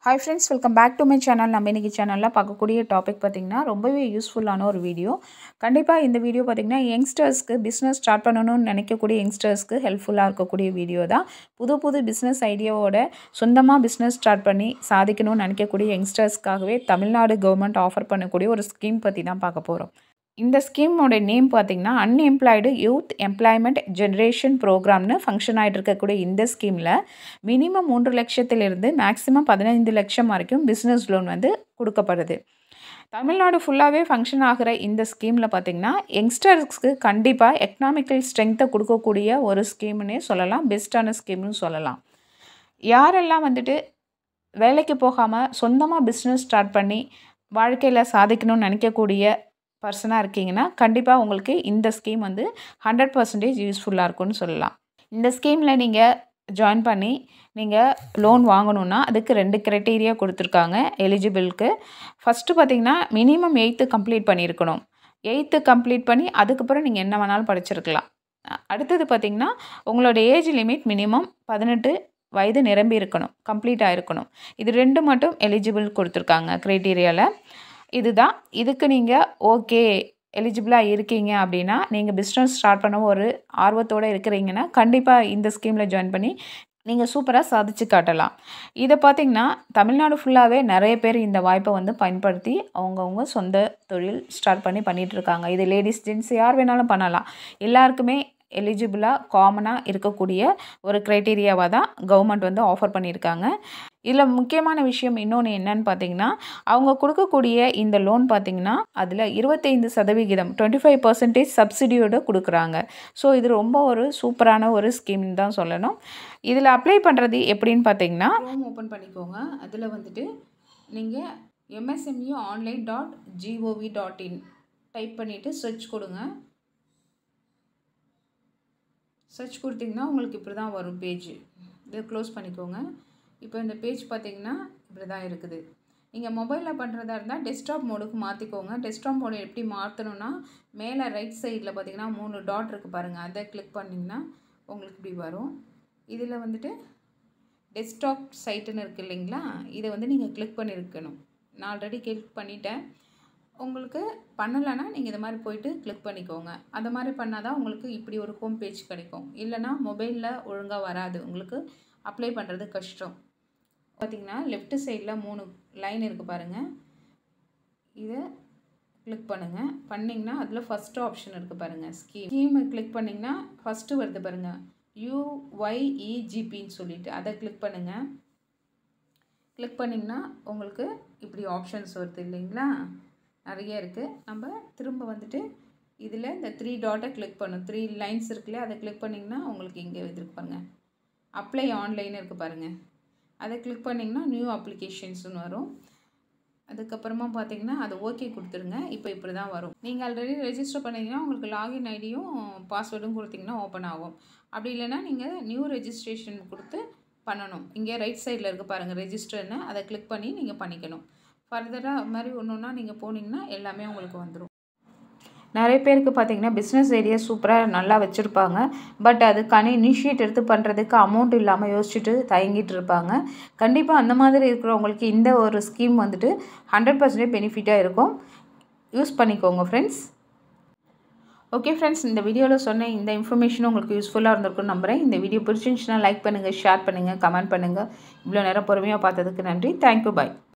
Hi friends, welcome back to my channel. நம்ம இன்னைக்கு சேனல்ல பார்க்கக்கூடிய டாபிக் பாத்தீங்கன்னா ரொம்பவே யூஸ்ஃபுல்லான ஒரு வீடியோ. கண்டிப்பா இந்த வீடியோ பாத்தீங்கன்னா யங்ஸ்டர்ஸ்க்கு பிசினஸ் ஸ்டார்ட் பண்ணனும்னு நினைக்கக்கூடிய யங்ஸ்டர்ஸ்க்கு ஹெல்ப்ஃபுல்லா இருக்கக்கூடிய வீடியோ தான். புது பிசினஸ் ஐடியாவோட சொந்தமா பிசினஸ் ஸ்டார்ட் பண்ணி சாதிக்கணும்னு நினைக்கக்கூடிய யங்ஸ்டர்ஸ்க்காகவே தமிழ்நாடு கவர்மெண்ட் ஆஃபர் பண்ணக்கூடிய ஒரு ஸ்கீம் பத்தி தான் பார்க்க போறோம். இந்த ஸ்கீமோட நேம் பார்த்தீங்கன்னா அன்எம்ப்ளாய்டு யூத் எம்ப்ளாய்மெண்ட் ஜெனரேஷன் ப்ரோக்ராம்னு ஃபங்க்ஷன் ஆகிட்டு இருக்கக்கூடிய இந்த ஸ்கீமில் மினிமம் 3 லட்சத்திலிருந்து மேக்ஸிமம் 15 லட்சம் வரைக்கும் பிஸ்னஸ் லோன் வந்து கொடுக்கப்படுது. தமிழ்நாடு ஃபுல்லாகவே ஃபங்க்ஷன் ஆகிற இந்த ஸ்கீமில் பார்த்திங்கன்னா யங்ஸ்டர்ஸ்க்கு கண்டிப்பாக எக்கனாமிக்கல் ஸ்ட்ரென்த்தை கொடுக்கக்கூடிய ஒரு ஸ்கீம்னே சொல்லலாம், பெஸ்ட்டான ஸ்கீம்னு சொல்லலாம். யாரெல்லாம் வந்துட்டு வேலைக்கு போகாமல் சொந்தமாக பிஸ்னஸ் ஸ்டார்ட் பண்ணி வாழ்க்கையில் சாதிக்கணும்னு நினைக்கக்கூடிய பர்சனாக இருக்கீங்கன்னா கண்டிப்பாக உங்களுக்கு இந்த ஸ்கீம் வந்து 100% யூஸ்ஃபுல்லாக இருக்கும்னு சொல்லலாம். இந்த ஸ்கீமில் நீங்கள் ஜாயின் பண்ணி நீங்கள் லோன் வாங்கணுன்னா அதுக்கு 2 க்ரைட்டீரியா கொடுத்துருக்காங்க எலிஜிபிளுக்கு. ஃபஸ்ட்டு பார்த்திங்கன்னா மினிமம் 8th கம்ப்ளீட் பண்ணியிருக்கணும். 8th கம்ப்ளீட் பண்ணி அதுக்கப்புறம் நீங்கள் என்ன வேணாலும் படிச்சிருக்கலாம். அடுத்தது பார்த்திங்கன்னா உங்களோட ஏஜ் லிமிட் மினிமம் 18 வயது நிரம்பி இருக்கணும், கம்ப்ளீட் ஆகிருக்கணும். இது 2 மட்டும் எலிஜிபிள் கொடுத்துருக்காங்க க்ரைட்டீரியாவில். இதுதான். இதுக்கு நீங்கள் ஓகே எலிஜிபிளாக இருக்கீங்க அப்படின்னா நீங்கள் பிஸ்னஸ் ஸ்டார்ட் பண்ண ஒரு ஆர்வத்தோடு இருக்கிறீங்கன்னா கண்டிப்பாக இந்த ஸ்கீமில் ஜாயின் பண்ணி நீங்கள் சூப்பராக சாதிச்சு காட்டலாம். இதை பார்த்திங்கன்னா தமிழ்நாடு ஃபுல்லாகவே நிறைய பேர் இந்த வாய்ப்பை வந்து பயன்படுத்தி அவங்கவுங்க சொந்த தொழில் ஸ்டார்ட் பண்ணிகிட்ருக்காங்க. இது லேடிஸ் ஜென்ட்ஸ் யார் வேணாலும் பண்ணலாம். எல்லாருக்குமே எலிஜிபிளாக காமனாக இருக்கக்கூடிய ஒரு க்ரைட்டீரியாவாக தான் கவர்மெண்ட் வந்து ஆஃபர் பண்ணியிருக்காங்க. இதில் முக்கியமான விஷயம் இன்னொன்று என்னன்னு பார்த்தீங்கன்னா அவங்க கொடுக்கக்கூடிய இந்த லோன் பார்த்திங்கன்னா அதில் 25% 25% சப்சிடியோடு கொடுக்குறாங்க. ஸோ இது ரொம்ப ஒரு சூப்பரான ஒரு ஸ்கீம்னு தான் சொல்லணும். இதில் அப்ளை பண்ணுறது எப்படின்னு பார்த்தீங்கன்னா ஓப்பன் பண்ணிக்கோங்க. அதில் வந்துட்டு நீங்கள் msmeonline.gov.in டைப் பண்ணிவிட்டு சர்ச் கொடுங்க. சர்ச் கொடுத்திங்கன்னா உங்களுக்கு இப்படி தான் வரும் பேஜ். இதை க்ளோஸ் பண்ணிக்கோங்க. இப்போ இந்த பேஜ் பார்த்திங்கன்னா இப்படி தான் இருக்குது. நீங்கள் மொபைலில் பண்ணுறதா இருந்தால் டெஸ்க்டாப் மோடுக்கு மாற்றிக்கோங்க. டெஸ்க்டாப் மோடு எப்படி மாற்றணுன்னா மேலே ரைட் சைடில் பார்த்திங்கன்னா 3 டாட் இருக்குது பாருங்கள், அதை கிளிக் பண்ணிங்கன்னா உங்களுக்கு இப்படி வரும். இதில் வந்துட்டு டெஸ்க்டாப் சைட்டுன்னு இருக்குது இல்லைங்களா, இதை வந்து நீங்கள் கிளிக் பண்ணியிருக்கணும். நான் ஆல்ரெடி கிளிக் பண்ணிட்டேன். உங்களுக்கு பண்ணலைன்னா நீங்கள் இது மாதிரி போயிட்டு கிளிக் பண்ணிக்கோங்க. அந்த மாதிரி பண்ணால் தான் உங்களுக்கு இப்படி ஒரு ஹோம் பேஜ் கிடைக்கும். இல்லைனா மொபைலில் ஒழுங்காக வராது, உங்களுக்கு அப்ளை பண்ணுறது கஷ்டம். பார்த்திங்கன்னா லெஃப்ட் சைடில் 3 லைன் இருக்குது பாருங்கள், இதை கிளிக் பண்ணுங்கள். பண்ணிங்கன்னா அதில் ஃபஸ்ட்டு ஆப்ஷன் இருக்குது பாருங்கள், ஸ்கீமை கிளிக் பண்ணிங்கன்னா ஃபஸ்ட்டு வருது பாருங்கள் UYEGPன்னு சொல்லிட்டு, அதை கிளிக் பண்ணுங்கள். கிளிக் பண்ணிங்கன்னா உங்களுக்கு இப்படி ஆப்ஷன்ஸ் வருது இல்லைங்களா, நிறைய இருக்குது. நம்ம திரும்ப வந்துட்டு இதில் இந்த 3 டாட்டை கிளிக் பண்ணணும். 3 லைன்ஸ் இருக்குல்ல, அதை கிளிக் பண்ணிங்கன்னா உங்களுக்கு இங்கே இருக்கு பாருங்கள், அப்ளை ஆன்லைன் இருக்குது பாருங்கள், அதை கிளிக் பண்ணிங்கன்னா நியூ அப்ளிகேஷன்ஸ்னு வரும். அதுக்கப்புறமா பார்த்தீங்கன்னா அது ஓகே கொடுத்துருங்க. இப்போ இப்படி தான் வரும். நீங்கள் ஆல்ரெடி ரெஜிஸ்டர் பண்ணிங்கன்னா உங்களுக்கு லாகின் ஐடியும் பாஸ்வேர்டும் கொடுத்திங்கன்னா ஓப்பன் ஆகும். அப்படி இல்லைன்னா நீங்கள் நியூ ரெஜிஸ்ட்ரேஷன் கொடுத்து பண்ணணும். இங்கே ரைட் சைடில் இருக்குது பாருங்கள் ரெஜிஸ்டர்னு, அதை கிளிக் பண்ணி நீங்கள் பண்ணிக்கணும். ஃபர்தராக அது மாதிரி ஒன்றுன்னா நீங்கள் போனீங்கன்னா எல்லாமே உங்களுக்கு வந்துடும். நிறைய பேருக்கு பார்த்திங்கன்னா பிஸ்னஸ் ஐடியா சூப்பராக நல்லா வச்சுருப்பாங்க. பட் அதுக்கான இனிஷியேட் எடுத்து பண்ணுறதுக்கு அமௌண்ட் இல்லாமல் யோசிச்சுட்டு தயங்கிட்டு இருப்பாங்க. கண்டிப்பாக அந்த மாதிரி இருக்கிறவங்களுக்கு இந்த ஒரு ஸ்கீம் வந்துட்டு 100% பெனிஃபிட்டாக இருக்கும். யூஸ் பண்ணிக்கோங்க ஃப்ரெண்ட்ஸ். ஓகே ஃப்ரெண்ட்ஸ், இந்த வீடியோவில் சொன்ன இந்த இன்ஃபர்மேஷன் உங்களுக்கு யூஸ்ஃபுல்லாக இருந்திருக்குன்னு நம்புகிறேன். இந்த வீடியோ பிடிச்சிருந்துச்சுன்னா லைக் பண்ணுங்கள், ஷேர் பண்ணுங்கள், கமெண்ட் பண்ணுங்கள். இவ்வளோ நேரம் பொறுமையாக பார்த்ததுக்கு நன்றி. தேங்க்யூ, பாய்.